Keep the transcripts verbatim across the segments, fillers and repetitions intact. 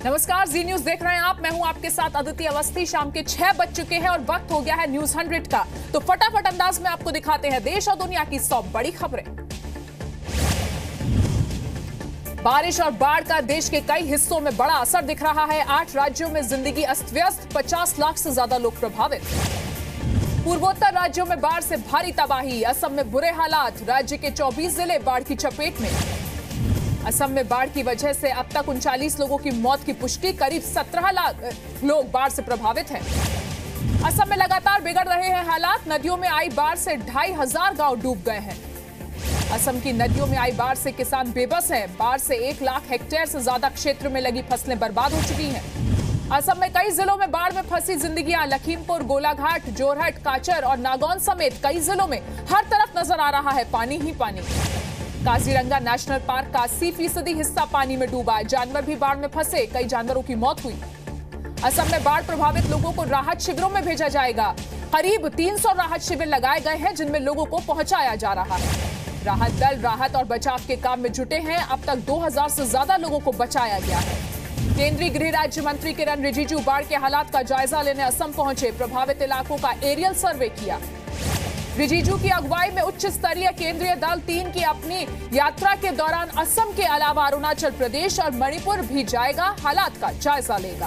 नमस्कार, जी न्यूज देख रहे हैं आप। मैं हूं आपके साथ अदिति अवस्थी। शाम के छह बज चुके हैं और वक्त हो गया है न्यूज हंड्रेड का। तो फटाफट अंदाज में आपको दिखाते हैं देश और दुनिया की सौ बड़ी खबरें। बारिश और बाढ़ का देश के कई हिस्सों में बड़ा असर दिख रहा है। आठ राज्यों में जिंदगी अस्त व्यस्त, पचास लाख से ज्यादा लोग प्रभावित। पूर्वोत्तर राज्यों में बाढ़ से भारी तबाही, असम में बुरे हालात, राज्य के चौबीस जिले बाढ़ की चपेट में। असम में बाढ़ की वजह से अब तक उनचालीस लोगों की मौत की पुष्टि, करीब सत्रह लाख लोग बाढ़ से प्रभावित हैं। असम में लगातार बिगड़ रहे हैं हालात, नदियों में आई बाढ़ से ढाई हजार गांव डूब गए हैं। असम की नदियों में आई बाढ़ से किसान बेबस हैं। बाढ़ से एक लाख हेक्टेयर से ज्यादा क्षेत्र में लगी फसलें बर्बाद हो चुकी हैं। असम में कई जिलों में बाढ़ में फंसी जिंदगियां, लखीमपुर, गोलाघाट, जोरहट, काचर और नागौन समेत कई जिलों में हर तरफ नजर आ रहा है पानी ही पानी। काजीरंगा नेशनल पार्क का अस्सी फीसदी हिस्सा पानी में डूबा, जानवर भी बाढ़ में फंसे, कई जानवरों की मौत हुई। असम में बाढ़ प्रभावित लोगों को राहत शिविरों में भेजा जाएगा। करीब तीन सौ राहत शिविर लगाए गए हैं जिनमें लोगों को पहुंचाया जा रहा है। राहत दल राहत और बचाव के काम में जुटे हैं। अब तक दो हजार से ज्यादा लोगों को बचाया गया है। केंद्रीय गृह राज्य मंत्री किरण रिजिजू बाढ़ के हालात का जायजा लेने असम पहुंचे, प्रभावित इलाकों का एरियल सर्वे किया। रिजिजू की अगुवाई में उच्च स्तरीय केंद्रीय दल तीन की अपनी यात्रा के दौरान असम के अलावा अरुणाचल प्रदेश और मणिपुर भी जाएगा, हालात का जायजा लेगा।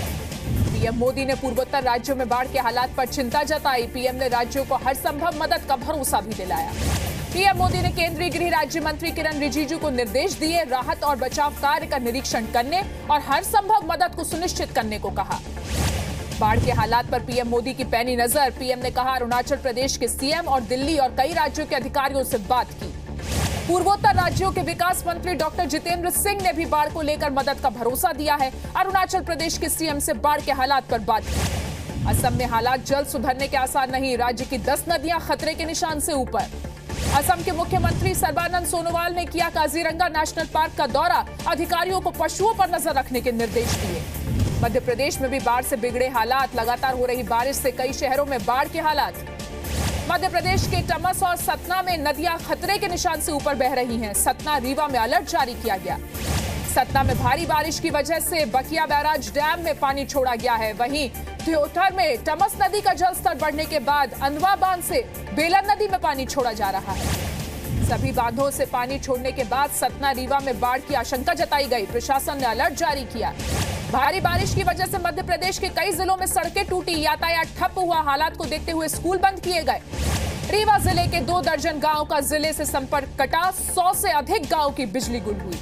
पीएम मोदी ने पूर्वोत्तर राज्यों में बाढ़ के हालात पर चिंता जताई। पीएम ने राज्यों को हर संभव मदद का भरोसा भी दिलाया। पीएम मोदी ने केंद्रीय गृह राज्य मंत्री किरण रिजिजू को निर्देश दिए, राहत और बचाव कार्य का निरीक्षण करने और हर संभव मदद को सुनिश्चित करने को कहा। बाढ़ के हालात पर पीएम मोदी की पैनी नजर। पीएम ने कहा अरुणाचल प्रदेश के सीएम और दिल्ली और कई राज्यों के अधिकारियों से बात की। पूर्वोत्तर राज्यों के विकास मंत्री डॉक्टर जितेंद्र सिंह ने भी बाढ़ को लेकर मदद का भरोसा दिया है। अरुणाचल प्रदेश के सीएम से बाढ़ के हालात पर बात की। असम में हालात जल्द सुधरने के आसार नहीं, राज्य की दस नदियां खतरे के निशान से ऊपर। असम के मुख्यमंत्री सर्बानंद सोनोवाल ने किया काजीरंगा नेशनल पार्क का दौरा, अधिकारियों को पशुओं पर नजर रखने के निर्देश दिए। मध्य प्रदेश में भी बाढ़ से बिगड़े हालात, लगातार हो रही बारिश से कई शहरों में बाढ़ के हालात। मध्य प्रदेश के टमस और सतना में नदियां खतरे के निशान से ऊपर बह रही हैं। सतना रीवा में अलर्ट जारी किया गया। सतना में भारी बारिश की वजह से बकिया बैराज डैम में पानी छोड़ा गया है। वहीं थियोटर में टमस नदी का जलस्तर बढ़ने के बाद अंधवा बांध से बेलन नदी में पानी छोड़ा जा रहा है। सभी बांधों से पानी छोड़ने के बाद सतना रीवा में बाढ़ की आशंका जताई गई। प्रशासन ने अलर्ट जारी किया। भारी बारिश की वजह से मध्य प्रदेश के कई जिलों में सड़कें टूटी, यातायात ठप हुआ। हालात को देखते हुए स्कूल बंद किए गए। रीवा जिले के दो दर्जन गांव का जिले से संपर्क कटा, सौ से अधिक गांव की बिजली गुल हुई।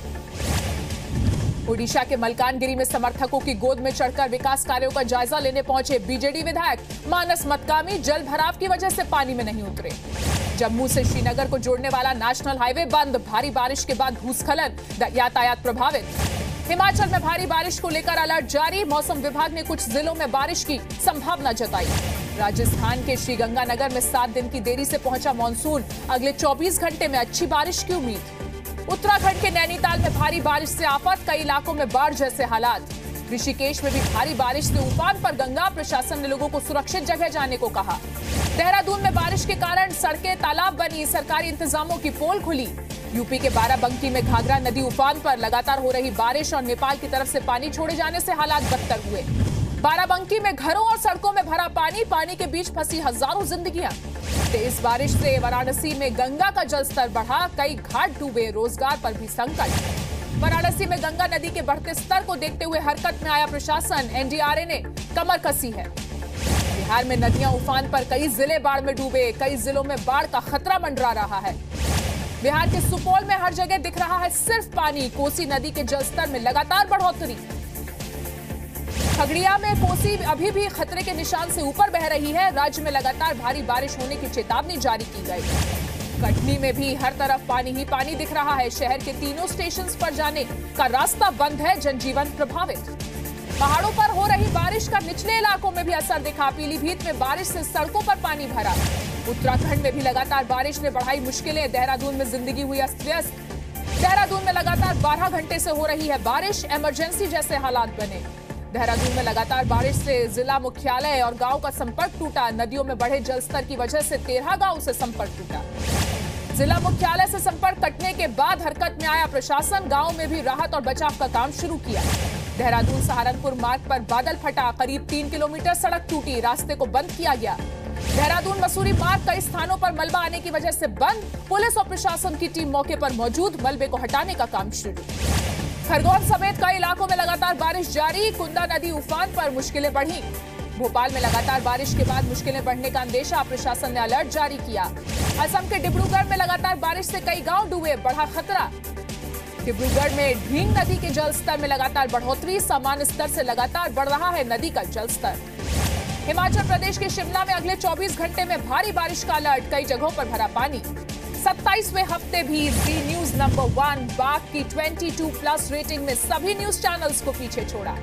ओडिशा के मलकानगिरी में समर्थकों की गोद में चढ़कर विकास कार्यों का जायजा लेने पहुंचे बीजेडी विधायक मानस मतकामी। जल भराव की वजह से पानी में नहीं उतरे। जम्मू से श्रीनगर को जोड़ने वाला नेशनल हाईवे बंद, भारी बारिश के बाद भूस्खलन, यातायात प्रभावित। हिमाचल में भारी बारिश को लेकर अलर्ट जारी, मौसम विभाग ने कुछ जिलों में बारिश की संभावना जताई। राजस्थान के श्रीगंगानगर में सात दिन की देरी से पहुंचा मानसून, अगले चौबीस घंटे में अच्छी बारिश की उम्मीद। उत्तराखंड के नैनीताल में भारी बारिश से आफत, कई इलाकों में बाढ़ जैसे हालात। ऋषिकेश में भी भारी बारिश से उफान पर गंगा, प्रशासन ने लोगों को सुरक्षित जगह जाने को कहा। देहरादून में बारिश के कारण सड़कें तालाब बनी, सरकारी इंतजामों की पोल खुली। यूपी के बाराबंकी में घाघरा नदी उफान पर, लगातार हो रही बारिश और नेपाल की तरफ से पानी छोड़े जाने से हालात बदतर हुए। बाराबंकी में घरों और सड़कों में भरा पानी, पानी के बीच फंसी हजारों जिंदगियां। तेज बारिश से वाराणसी में गंगा का जलस्तर बढ़ा, कई घाट डूबे, रोजगार पर भी संकट। वाराणसी में गंगा नदी के बढ़ते स्तर को देखते हुए हरकत में आया प्रशासन, एनडीआरएफ ने कमर कसी है। बिहार में नदियां उफान पर, कई जिले बाढ़ में डूबे, कई जिलों में बाढ़ का खतरा मंडरा रहा है। बिहार के सुपौल में हर जगह दिख रहा है सिर्फ पानी, कोसी नदी के जलस्तर में लगातार बढ़ोतरी। खगड़िया में कोसी अभी भी खतरे के निशान से ऊपर बह रही है। राज्य में लगातार भारी बारिश होने की चेतावनी जारी की गई। कटनी में भी हर तरफ पानी ही पानी दिख रहा है। शहर के तीनों स्टेशन पर जाने का रास्ता बंद है, जनजीवन प्रभावित। पहाड़ों पर हो रही बारिश का निचले इलाकों में भी असर दिखा। पीलीभीत में बारिश से सड़कों पर पानी भरा। उत्तराखंड में भी लगातार बारिश ने बढ़ाई मुश्किलें। देहरादून में जिंदगी हुई अस्त व्यस्त। देहरादून में लगातार बारह घंटे से हो रही है बारिश, इमरजेंसी जैसे हालात बने। देहरादून में लगातार बारिश से जिला मुख्यालय और गांव का संपर्क टूटा। नदियों में बढ़े जलस्तर की वजह से तेरह गांव से संपर्क टूटा। जिला मुख्यालय से संपर्क कटने के बाद हरकत में आया प्रशासन, गांव में भी राहत और बचाव का काम शुरू किया। देहरादून सहारनपुर मार्ग पर बादल फटा, करीब तीन किलोमीटर सड़क टूटी, रास्ते को बंद किया गया। देहरादून मसूरी मार्ग कई स्थानों पर मलबा आने की वजह से बंद, पुलिस और प्रशासन की टीम मौके पर मौजूद, मलबे को हटाने का काम शुरू। खरगोन समेत कई इलाकों में लगातार बारिश जारी, कुंदा नदी उफान पर, मुश्किलें बढ़ी। भोपाल में लगातार बारिश के बाद मुश्किलें बढ़ने का अंदेशा, प्रशासन ने अलर्ट जारी किया। असम के डिब्रूगढ़ में लगातार बारिश से कई गांव डूबे, बढ़ा खतरा। डिब्रूगढ़ में ढींग नदी के जल स्तर में लगातार बढ़ोतरी, सामान्य स्तर से लगातार बढ़ रहा है नदी का जल स्तर। हिमाचल प्रदेश के शिमला में अगले चौबीस घंटे में भारी बारिश का अलर्ट, कई जगहों पर भरा पानी। सत्ताईसवें हफ्ते भी जी न्यूज नंबर वन, बाघ की बाईस प्लस रेटिंग में सभी न्यूज चैनल्स को पीछे छोड़ा।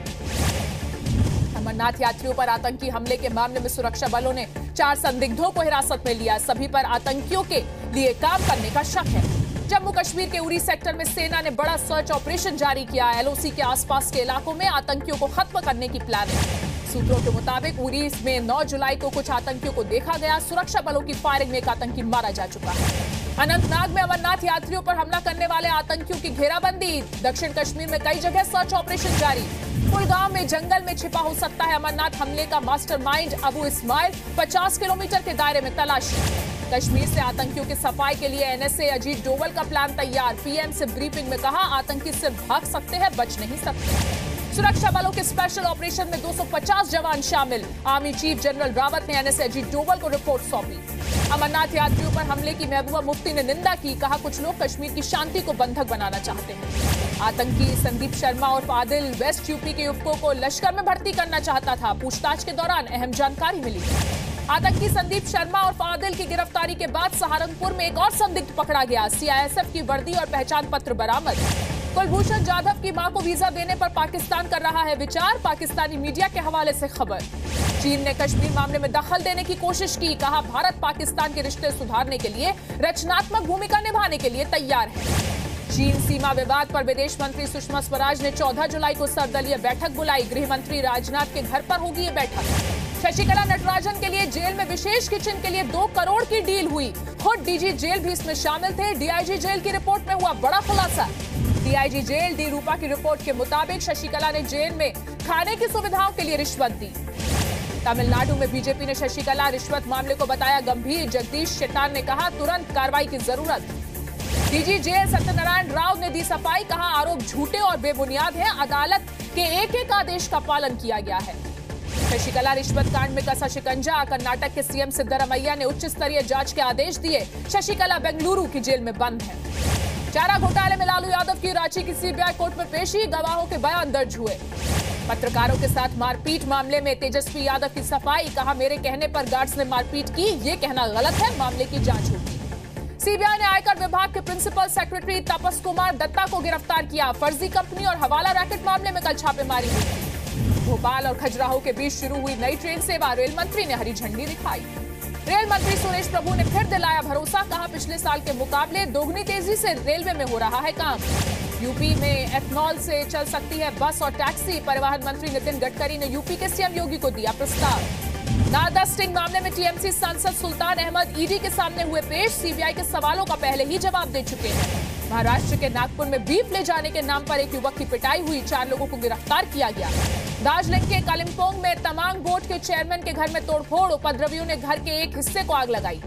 अमरनाथ यात्रियों पर आतंकी हमले के मामले में सुरक्षा बलों ने चार संदिग्धों को हिरासत में लिया, सभी पर आतंकियों के लिए काम करने का शक है। जम्मू कश्मीर के उरी सेक्टर में सेना ने बड़ा सर्च ऑपरेशन जारी किया, एलओसी के आसपास के इलाकों में आतंकियों को खत्म करने की प्लानिंग। सूत्रों के मुताबिक उरी में नौ जुलाई को कुछ आतंकियों को देखा गया, सुरक्षा बलों की फायरिंग में एक आतंकी मारा जा चुका है। अनंतनाग में अमरनाथ यात्रियों पर हमला करने वाले आतंकियों की घेराबंदी, दक्षिण कश्मीर में कई जगह सर्च ऑपरेशन जारी। कुलगांव में जंगल में छिपा हो सकता है अमरनाथ हमले का मास्टरमाइंड अबू इस्माइल, पचास किलोमीटर के दायरे में तलाशी। कश्मीर से आतंकियों की सफाई के लिए एनएसए अजीत डोवल का प्लान तैयार, पीएम से ब्रीफिंग में कहा आतंकी सिर्फ भाग सकते हैं, बच नहीं सकते। सुरक्षा बलों के स्पेशल ऑपरेशन में दो सौ पचास जवान शामिल, आर्मी चीफ जनरल रावत ने एनएसए अजीत डोवल को रिपोर्ट सौंपी। अमरनाथ यात्रियों पर हमले की महबूबा मुफ्ती ने निंदा की, कहा कुछ लोग कश्मीर की शांति को बंधक बनाना चाहते हैं। आतंकी संदीप शर्मा और आदिल वेस्ट यूपी के युवकों को लश्कर में भर्ती करना चाहता था, पूछताछ के दौरान अहम जानकारी मिली। आतंकी संदीप शर्मा और आदिल की गिरफ्तारी के बाद सहारनपुर में एक और संदिग्ध पकड़ा गया, सीआईएसएफ की वर्दी और पहचान पत्र बरामद। कुलभूषण जाधव की मां को वीजा देने पर पाकिस्तान कर रहा है विचार, पाकिस्तानी मीडिया के हवाले से खबर। चीन ने कश्मीर मामले में दखल देने की कोशिश की, कहा भारत पाकिस्तान के रिश्ते सुधारने के लिए रचनात्मक भूमिका निभाने के लिए तैयार है। चीन सीमा विवाद पर विदेश मंत्री सुषमा स्वराज ने चौदह जुलाई को सर्वदलीय बैठक बुलाई, गृह मंत्री राजनाथ के घर पर होगी ये बैठक। शशिकला नटराजन के लिए जेल में विशेष किचन के लिए दो करोड़ की डील हुई, खुद डीजी जेल भी इसमें शामिल थे। डीआईजी जेल की रिपोर्ट में हुआ बड़ा खुलासा। डीआईजी जेल डी रूपा की रिपोर्ट के मुताबिक शशिकला ने जेल में खाने की सुविधाओं के लिए रिश्वत दी। तमिलनाडु में बीजेपी ने शशिकला रिश्वत मामले को बताया गंभीर, जगदीश शेट्टार ने कहा तुरंत कार्रवाई की जरूरत। डीजी जेल सत्यनारायण राव ने दी सफाई, कहा आरोप झूठे और बेबुनियाद हैं, अदालत के एक एक आदेश का पालन किया गया है। शशिकला रिश्वत कांड में कसा शिकंजा, कर्नाटक के सीएम सिद्धरामैया ने उच्च स्तरीय जांच के आदेश दिए, शशिकला बेंगलुरु की जेल में बंद है। चारा घोटाले में लालू यादव की रांची की सीबीआई कोर्ट में पेशी, गवाहों के बयान दर्ज हुए। पत्रकारों के साथ मारपीट मामले में तेजस्वी यादव की सफाई, कहा मेरे कहने पर गार्ड्स ने मारपीट की, ये कहना गलत है, मामले की जांच होगी। सीबीआई ने आयकर विभाग के प्रिंसिपल सेक्रेटरी तपस कुमार दत्ता को गिरफ्तार किया, फर्जी कंपनी और हवाला रैकेट मामले में कल छापेमारी हुई। भोपाल और खजुराहो के बीच शुरू हुई नई ट्रेन सेवा, रेल मंत्री ने हरी झंडी दिखाई। रेल मंत्री सुरेश प्रभु ने फिर दिलाया भरोसा, कहा पिछले साल के मुकाबले दोगुनी तेजी से रेलवे में हो रहा है काम। यूपी में एथनॉल से चल सकती है बस और टैक्सी, परिवहन मंत्री नितिन गडकरी ने यूपी के सीएम योगी को दिया प्रस्ताव। नारदा स्टिंग मामले में टीएमसी सांसद सुल्तान अहमद ईडी के सामने हुए पेश, सीबीआई के सवालों का पहले ही जवाब दे चुके हैं। महाराष्ट्र के नागपुर में बीफ ले जाने के नाम पर एक युवक की पिटाई हुई, चार लोगों को गिरफ्तार किया गया। दार्जिलिंग के कालिम्पोंग में तमांग बोर्ड के चेयरमैन के घर में तोड़फोड़, उपद्रवियों ने घर के एक हिस्से को आग लगाई।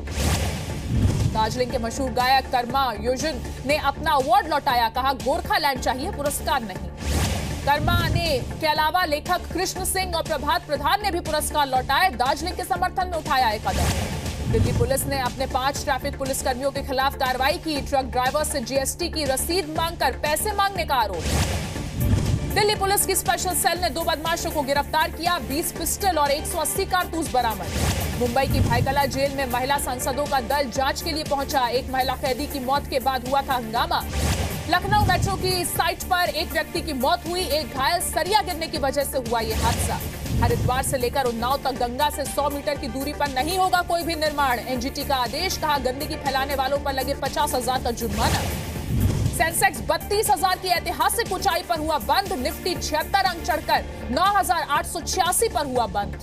दार्जिलिंग के मशहूर गायक कर्मा योजुन ने अपना अवार्ड लौटाया, कहा गोरखालैंड चाहिए, पुरस्कार नहीं। कर्मा ने के अलावा लेखक कृष्ण सिंह और प्रभात प्रधान ने भी पुरस्कार लौटाए, दार्जिलिंग के समर्थन में उठाया एक कदम। दिल्ली पुलिस ने अपने पांच ट्रैफिक पुलिसकर्मियों के खिलाफ कार्रवाई की, ट्रक ड्राइवर से जीएसटी की रसीद मांगकर पैसे मांगने का आरोप। दिल्ली पुलिस की स्पेशल सेल ने दो बदमाशों को गिरफ्तार किया, बीस पिस्टल और एक सौ अस्सी कारतूस बरामद। मुंबई की भाईकला जेल में महिला सांसदों का दल जांच के लिए पहुंचा, एक महिला कैदी की मौत के बाद हुआ था हंगामा। लखनऊ मेट्रो की साइट पर एक व्यक्ति की मौत हुई, एक घायल सरिया गिरने की वजह से हुआ ये हादसा। हरिद्वार से लेकर उन्नाव तक गंगा से सौ मीटर की दूरी पर नहीं होगा कोई भी निर्माण, एनजीटी का आदेश, कहा गंदगी फैलाने वालों पर लगे पचास हजार का जुर्माना। सेंसेक्स बत्तीस हजार की ऐतिहासिक ऊंचाई पर हुआ बंद, निफ्टी छिहत्तर अंक चढ़कर नौ हजार आठ सौ छियासी पर हुआ बंद।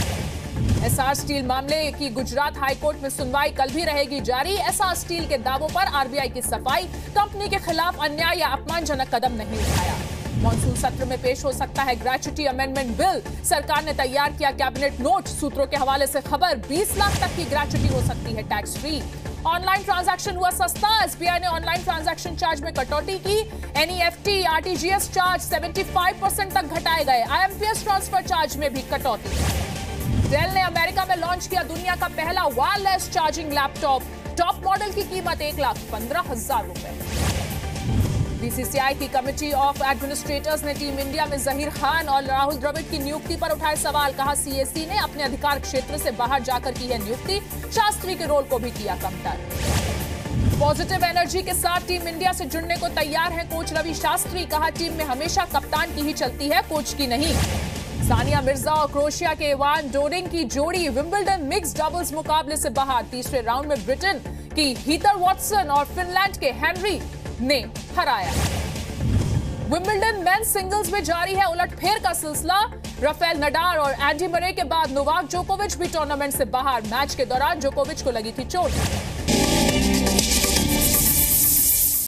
एसआर स्टील मामले की गुजरात हाईकोर्ट में सुनवाई कल भी रहेगी जारी, एसआर स्टील के दावों पर आरबीआई की सफाई, कंपनी के खिलाफ अन्याय या अपमानजनक कदम नहीं उठाया। मॉनसून सत्र में पेश हो सकता है ग्रेच्युटी अमेंडमेंट बिल। सरकार ने तैयार किया कैबिनेट नोट। सूत्रों के हवाले से खबर, बीस लाख तक की ग्रेच्युटी हो सकती है टैक्स फ्री। ऑनलाइन ट्रांजैक्शन हुआ सस्ता। एसबीआई ने ऑनलाइन ट्रांजैक्शन चार्ज में कटौती की। एनईएफटी, आरटीजीएस चार्ज पचहत्तर परसेंट तक घटाए गए। आईएमपीएस ट्रांसफर चार्ज में भी कटौती। डेल ने अमेरिका में लॉन्च किया दुनिया का पहला wireless charging laptop. Top model की कीमत एक लाख पंद्रह हजार रुपए। बीसीसीआई की कमेटी ऑफ एडमिनिस्ट्रेटर्स ने टीम इंडिया में जहीर खान और राहुल द्रविड़ की नियुक्ति पर उठाए सवाल। कहा, सीएसी ने अपने अधिकार क्षेत्र से बाहर जाकर की है नियुक्ति। शास्त्री के रोल को भी किया कमतर। पॉजिटिव एनर्जी के साथ टीम इंडिया से जुड़ने को तैयार है कोच रवि शास्त्री। कहा, टीम में हमेशा कप्तान की ही चलती है, कोच की नहीं। सानिया मिर्जा और क्रोएशिया के इवान डोडिग की जोड़ी विंबलडन मिक्स डबल्स मुकाबले से बाहर। तीसरे राउंड में ब्रिटेन की हीथर वॉटसन और फिनलैंड के हेनरी ने हराया। विंबलडन मेंस सिंगल्स में जारी है उलटफेर का सिलसिला। राफेल नडाल और एंडी मरे के बाद नोवाक जोकोविच भी टूर्नामेंट से बाहर। मैच के दौरान जोकोविच को लगी थी चोट।